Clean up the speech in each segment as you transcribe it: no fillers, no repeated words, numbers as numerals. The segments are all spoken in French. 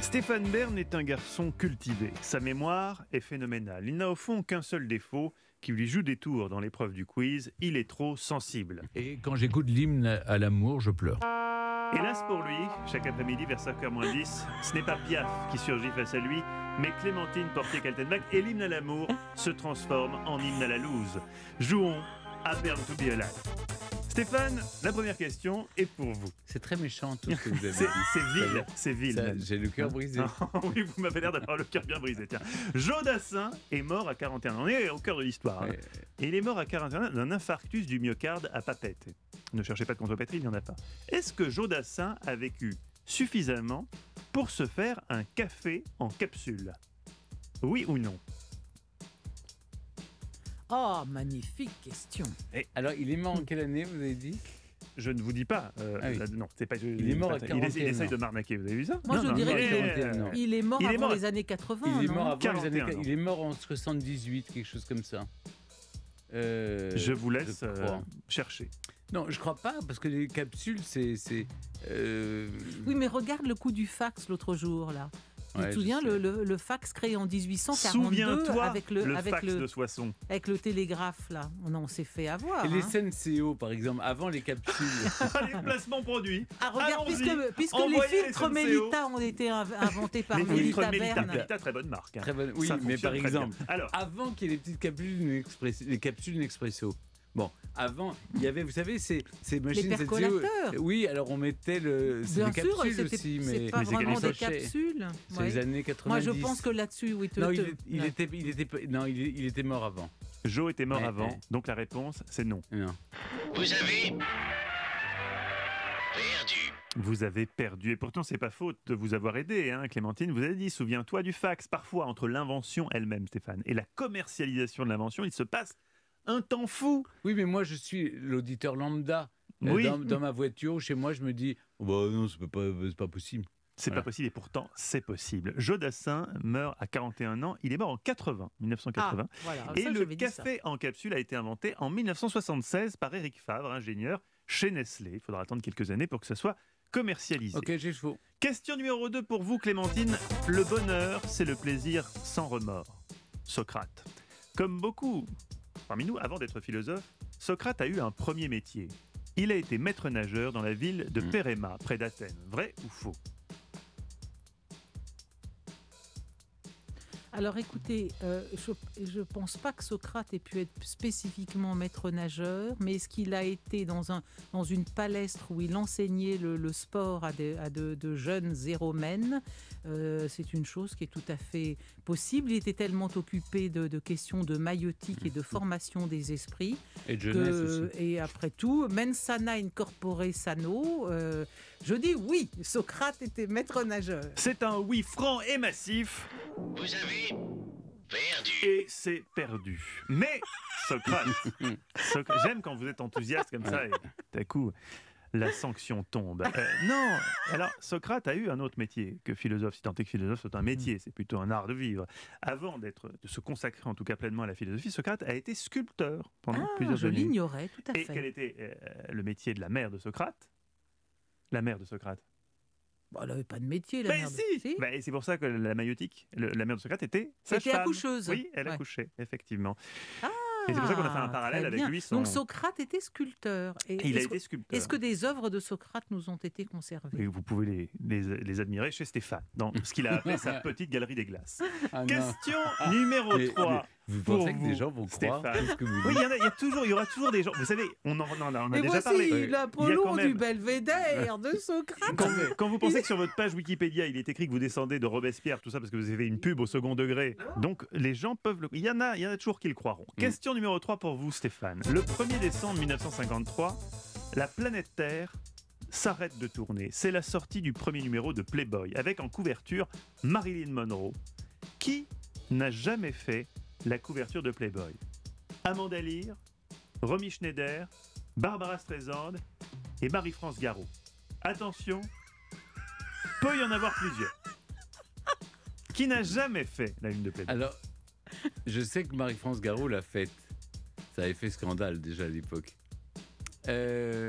Stéphane Bern est un garçon cultivé. Sa mémoire est phénoménale. Il n'a au fond qu'un seul défaut qui lui joue des tours dans l'épreuve du quiz. Il est trop sensible. Et quand j'écoute l'hymne à l'amour, je pleure. Hélas pour lui, chaque après-midi vers 5h-10, ce n'est pas Piaf qui surgit face à lui, mais Clémentine Portier-Kaltenbach, et l'hymne à l'amour se transforme en hymne à la loose. Jouons à Bern to be alive. Stéphane, la première question est pour vous. C'est très méchant tout ce que vous avez dit. C'est vil. Ça, Même. j'ai le cœur brisé. Oui, vous m'avez l'air d'avoir le cœur bien brisé. Tiens. Jodassin est mort à 41 ans. On est au cœur de l'histoire. Hein. Et il est mort à 41 ans d'un infarctus du myocarde à Papette. Ne cherchez pas de contrepétrie, il n'y en a pas. Est-ce que Jodassin a vécu suffisamment pour se faire un café en capsule? Oui ou non? Oh, magnifique question. Alors, il est mort en quelle année, vous avez dit? Je ne vous dis pas. Ah oui. Non, c'est pas. Il est mort à 41 Il essaye ans. de m'arnaquer. Vous avez vu ça? Moi, Non, je non, dirais il est- qu'il est mort Il est avant mort- les années 80. Il est non mort avant les années. 41 ans. Il est mort en 78, quelque chose comme ça. Je vous laisse je crois. chercher. Non, je crois pas, parce que les capsules, c'est. Oui, mais regarde le coup du fax l'autre jour, là. Tu Ouais, te je souviens, sais. le fax créé en 1842 Souviens-toi avec le avec fax de Soissons. avec le télégraphe, là. On s'est fait avoir. Et les hein. SNCO, par exemple, avant les capsules. Allez, placement produit. Ah, regarde, Allons-y. puisque les Envoyez les filtres SNCO. Melita ont été inventés par Les filtres Melita Melita. Bern. Melita, très bonne marque. hein. Très bonne. Oui, Ça mais fonctionne par très bien. exemple, Alors, avant qu'il y ait les petites capsules les capsules Nespresso. Bon, avant, il y avait, vous savez, ces machines percolateurs. Oui, alors on mettait c'est Bien des sûr, capsules c'était aussi, c'est mais pas mais c'est vraiment des sachets. capsules. C'est Ouais. les années 90. Moi, je pense que là-dessus, oui. Non, il était mort avant. Joe était mort Ouais, avant, ouais. donc la réponse, c'est non. Non. Vous avez perdu. Vous avez perdu, et pourtant c'est pas faute de vous avoir aidé, hein, Clémentine. Vous avez dit, souviens-toi du fax. Parfois, entre l'invention elle-même, Stéphane, et la commercialisation de l'invention, il se passe un temps fou. Oui, mais moi, je suis l'auditeur lambda. Oui. Dans ma voiture, chez moi, je me dis, oh, bah non, c'est pas possible. C'est Voilà. pas possible, et pourtant c'est possible. Jodassin meurt à 41 ans. Il est mort en 1980. Ah, voilà. Et Ça, le j'avais dit ça. café en capsule a été inventé en 1976 par Éric Favre, ingénieur chez Nestlé. Il faudra attendre quelques années pour que ça soit commercialisé. Ok, j'ai chaud. Question numéro 2 pour vous, Clémentine. Le bonheur, c'est le plaisir sans remords. Socrate. Comme beaucoup parmi nous, avant d'être philosophe, Socrate a eu un premier métier. Il a été maître nageur dans la ville de Péréma, près d'Athènes. Vrai ou faux? Alors écoutez, je ne pense pas que Socrate ait pu être spécifiquement maître nageur, mais est-ce qu'il a été dans une palestre où il enseignait le sport à de jeunes éromènes? C'est une chose qui est tout à fait possible. Il était tellement occupé de questions de maïotique et de formation des esprits. Et de jeunesse aussi. Et après tout, mens sana in corpore sano, je dis oui, Socrate était maître nageur. C'est un oui franc et massif, Vous avez perdu. et c'est perdu. Mais Socrate, j'aime quand vous êtes enthousiaste comme ça, et tout à coup, la sanction tombe. Non, alors Socrate a eu un autre métier que philosophe, si tant est que philosophe c'est un métier, c'est plutôt un art de vivre. Avant de se consacrer en tout cas pleinement à la philosophie, Socrate a été sculpteur pendant plusieurs Je années. l'ignorais, tout à Et fait. quel était le métier de la mère de Socrate? La mère de Socrate. Bon, elle n'avait pas de métier, la Mais merde. si, Bah, et c'est pour ça que la maïotique, la mère de Socrate était C'était sage-femme. accoucheuse. Oui, elle Ouais. accouchait, effectivement. Ah, Et c'est pour ça qu'on a fait un parallèle très avec bien. lui. Donc Socrate était sculpteur. Et Il a est-ce été que- sculpteur. Est-ce que des œuvres de Socrate nous ont été conservées? Et vous pouvez les admirer chez Stéphane, dans ce qu'il a appelé sa petite galerie des glaces. Ah, non. Question numéro Mais- 3. Vous pour pensez que vous, des gens vont croire Stéphane. ce que vous Oui, dites? il y aura toujours des gens. Vous savez, on en a Et déjà voici parlé. Il y a l'Apollon quand même- du Belvédère de Socrate. Quand vous pensez que sur votre page Wikipédia, il est écrit que vous descendez de Robespierre, tout ça parce que vous avez une pub au second degré. Donc les gens peuvent il y en a toujours qui le croiront. Question numéro 3 pour vous, Stéphane. Le 1er décembre 1953, la planète Terre s'arrête de tourner. C'est la sortie du premier numéro de Playboy, avec en couverture Marilyn Monroe. Qui n'a jamais fait la couverture de Playboy? Amanda Lear, Romy Schneider, Barbara Streisand et Marie-France Garot. Attention, peut y en avoir plusieurs. Qui n'a jamais fait la une de Playboy? Alors, je sais que Marie-France Garot l'a faite. Ça avait fait scandale déjà à l'époque.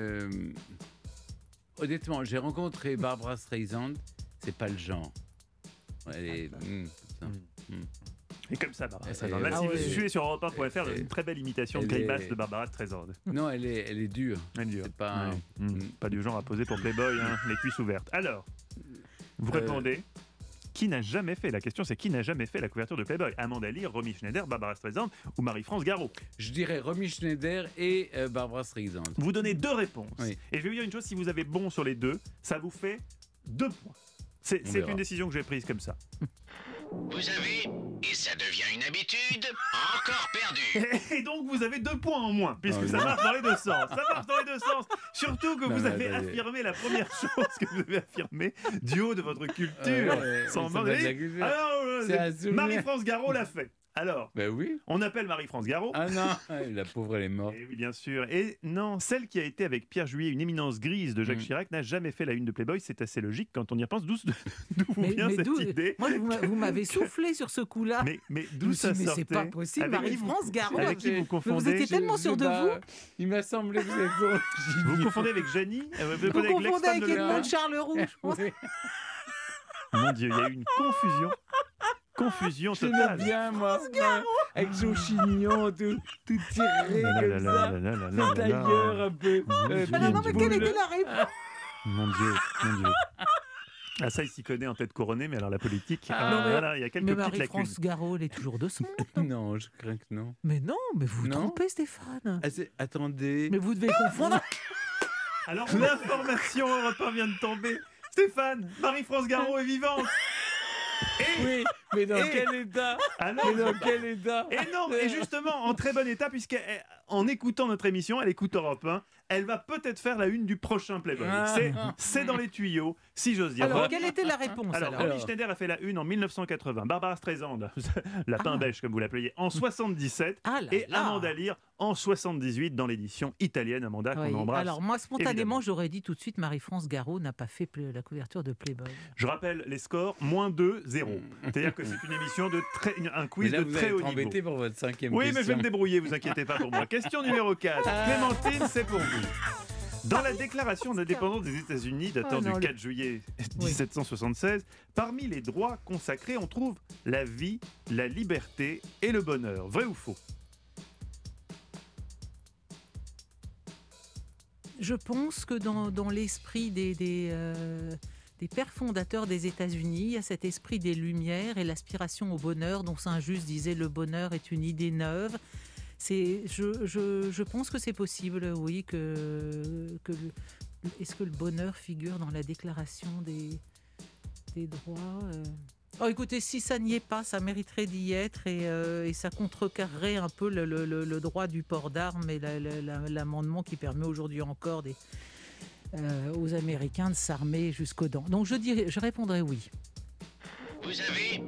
Honnêtement, j'ai rencontré Barbara Streisand. C'est pas le genre. Elle est... putain. Et comme ça, Barbara Elle Streisand. est- Là, Ah si vous ouais. suivez sur Europe 1.fr, une très belle imitation de Elle grimace est- de Barbara Streisand. Non, elle est dure. Elle est dure. C'est pas... Ouais. Pas du genre à poser pour Playboy, hein, les cuisses ouvertes. Alors, vous répondez. Qui n'a jamais fait, la question c'est qui n'a jamais fait la couverture de Playboy? Amanda Lear, Romy Schneider, Barbara Streisand ou Marie-France Garot? Je dirais Romy Schneider et Barbara Streisand. Vous donnez 2 réponses. Oui. Et je vais vous dire une chose, si vous avez bon sur les 2, ça vous fait 2 points. C'est verra. une décision que j'ai prise comme ça. Vous avez, et ça devient une habitude, encore perdu. Et donc vous avez 2 points en moins, puisque Oh, ça non. marche dans les 2 sens. Ça marche dans les 2 sens. Surtout que Non, vous mais avez attendez. affirmé la première chose que vous avez affirmé du haut de votre culture. Sans ça demander. va de la culture. Alors, C'est un souvenir. Marie-France Garot l'a fait. Alors, Ben oui. on appelle Marie-France Garot. Ah non, la pauvre, elle est morte. Et oui, bien sûr. Et non, celle qui a été avec Pierre Juillet, une éminence grise de Jacques Chirac, n'a jamais fait la une de Playboy. C'est assez logique quand on y repense. D'où vient cette idée? Moi, vous m'avez soufflé sur ce coup-là. Mais Je d'où me ça suis dit, mais sortait? c'est pas possible, Avec qui Marie-France Garot. Avec qui vous Mais vous confondez? étiez tellement sûr de vous. Il m'a semblé que vous êtes Vous confondez avec Janie? Vous Vous confondez confondez avec l'ex-femme de Edmond Charles Rouge. Mon Dieu, il y a eu une confusion. Confusion Je l'aime totale. bien, moi. Avec son chignon, tout tiré comme ça. Son tailleur un peu. Non, mais quelle était la réponse? Mon Dieu, mon Dieu. Ah ça, il s'y connaît en tête couronnée, mais alors la politique, Ah, mais- voilà, il y a quelques Mais petites lacunes. Marie-France Garot, elle est toujours de son. Non, je crains que non. Mais non, mais vous vous Non. trompez, Stéphane. Attendez. Mais vous devez confondre. Alors, l'information Europe 1 vient de tomber. Stéphane, Marie-France Garot est vivante. Oui, mais dans Et- quel état? Alors, Mais dans quel état? et non, et justement, en très bon état, puisqu'en écoutant notre émission, elle écoute Europe 1, elle va peut-être faire la une du prochain Playboy. Ah. C'est dans les tuyaux, si j'ose dire. Alors, quelle était la réponse Alors, alors Romy Schneider a fait la une en 1980, Barbara Streisand, lapin beige comme vous l'appeliez, en 77, Ah là et là. Amanda Lear en 78 dans l'édition italienne, Amanda, Oui. qu'on embrasse. Alors moi, spontanément, évidemment. j'aurais dit tout de suite Marie-France Garot n'a pas fait la couverture de Playboy. Je rappelle les scores, -2, 0. C'est-à-dire que c'est une émission de un Mais quiz là, de vous très allez haut être niveau. embêté pour votre 5e Oui, mais je vais question. me débrouiller, vous inquiétez pas pour moi. Question numéro 4. Clémentine, c'est pour vous. Dans la déclaration d'indépendance des États-Unis datant Ah non, du 4 juillet 1776, parmi les droits consacrés, on trouve la vie, la liberté et le bonheur. Vrai ou faux? Je pense que dans l'esprit des pères fondateurs des États-Unis, il y a cet esprit des Lumières et l'aspiration au bonheur, dont Saint-Just disait le bonheur est une idée neuve. Je pense que c'est possible, oui, est-ce que le bonheur figure dans la déclaration des droits Oh, écoutez, si ça n'y est pas, ça mériterait d'y être et ça contrecarrerait un peu le droit du port d'armes et l'amendement qui permet aujourd'hui encore aux Américains de s'armer jusqu'aux dents. Donc je répondrai oui. Vous avez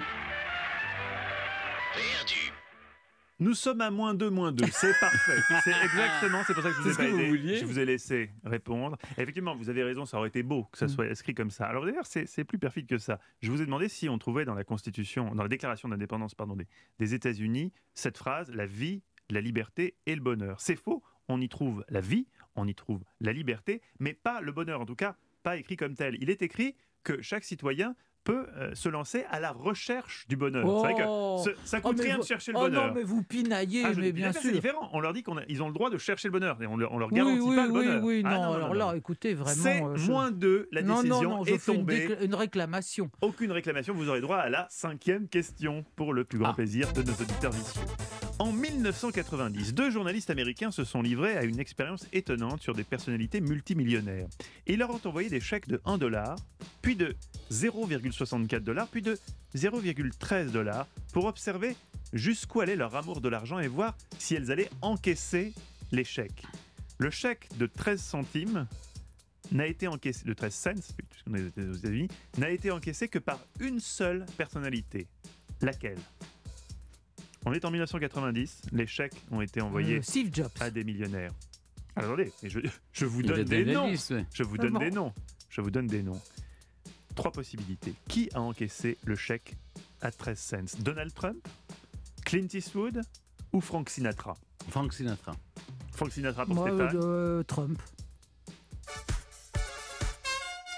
perdu. Nous sommes à -2, c'est parfait. C'est exactement, c'est pour ça que je vous ai C'est ce pas que vous aidé. vouliez. Je vous ai laissé répondre. Effectivement, vous avez raison, ça aurait été beau que ça soit écrit comme ça. Alors d'ailleurs, c'est plus perfide que ça. Je vous ai demandé si on trouvait dans la Constitution, dans la Déclaration d'indépendance des États-Unis, cette phrase, la vie, la liberté et le bonheur. C'est faux, on y trouve la vie, on y trouve la liberté, mais pas le bonheur, en tout cas, pas écrit comme tel. Il est écrit que chaque citoyen peut se lancer à la recherche du bonheur. C'est vrai que ça coûte rien de chercher le bonheur. Non, mais vous pinaillez, Je mais dis, bien c'est sûr. différent. On leur dit qu'ils ont le droit de chercher le bonheur et on leur Oui, garantit oui, pas le oui, bonheur. oui, Ah, non, alors là, écoutez, vraiment... C'est -2, la décision je est fais tombée. une réclamation. Aucune réclamation, vous aurez droit à la 5e question pour le plus grand plaisir de nos auditeurs vicieux. En 1990, 2 journalistes américains se sont livrés à une expérience étonnante sur des personnalités multimillionnaires. Ils leur ont envoyé des chèques de $1, puis de $0,64, puis de $0,13 pour observer jusqu'où allait leur amour de l'argent et voir si elles allaient encaisser les chèques. Le chèque de 13 centimes n'a été encaissé, de 13 cents, puisqu'on est aux États-Unis, n'a été encaissé que par une seule personnalité. Laquelle? On est en 1990, les chèques ont été envoyés Steve Jobs. à des millionnaires. Alors, attendez, je vous Il donne a des donné la noms. liste, ouais. Je vous Ah donne bon. des noms. Je vous donne des noms. 3 possibilités. Qui a encaissé le chèque à 13 cents? Donald Trump, Clint Eastwood ou Frank Sinatra? Frank Sinatra. Frank Sinatra pour Moi, Stéphane. Trump.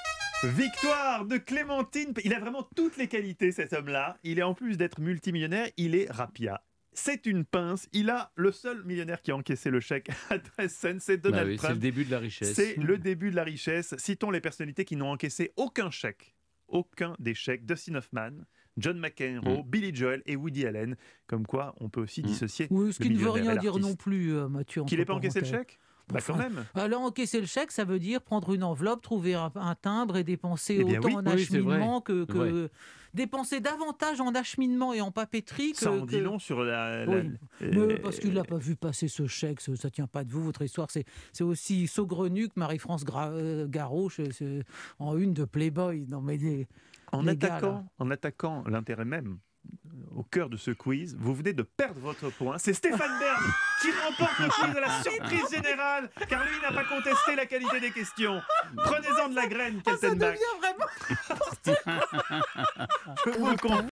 Victoire de Clémentine. Il a vraiment toutes les qualités, cet homme-là. Il est en plus d'être multimillionnaire, il est rapia. C'est une pince. Il a le seul millionnaire qui a encaissé le chèque à Dresden, c'est Donald Trump. C'est le début de la richesse. C'est le début de la richesse. Citons les personnalités qui n'ont encaissé aucun chèque. Aucun des chèques. Dustin Hoffman, John McEnroe, Billy Joel et Woody Allen. Comme quoi, on peut aussi dissocier. Oui, ce le qui ne veut millionnaire et rien dire l'artiste. non plus, Mathieu. Qu'il n'ait pas encaissé le parenthèses. chèque Bah quand même. Alors, encaisser le chèque, ça veut dire prendre une enveloppe, trouver un timbre et dépenser Eh bien autant oui, en oui, c'est vrai. acheminement C'est que dépenser davantage en acheminement et en papeterie que. Ça en dit long sur la... Oui. Mais parce qu'il n'a pas vu passer ce chèque, ça ne tient pas de vous, votre histoire. C'est aussi saugrenu que Marie-France Garot en une de Playboy. Non, mais En les gars, là. attaquant l'intérêt même au cœur de ce quiz, vous venez de perdre votre point. C'est Stéphane Bern qui remporte le quiz de la surprise générale, car lui n'a pas contesté la qualité des questions. Prenez-en de la graine, Ça Kaltenbach. devient vraiment. Je vous le confirme.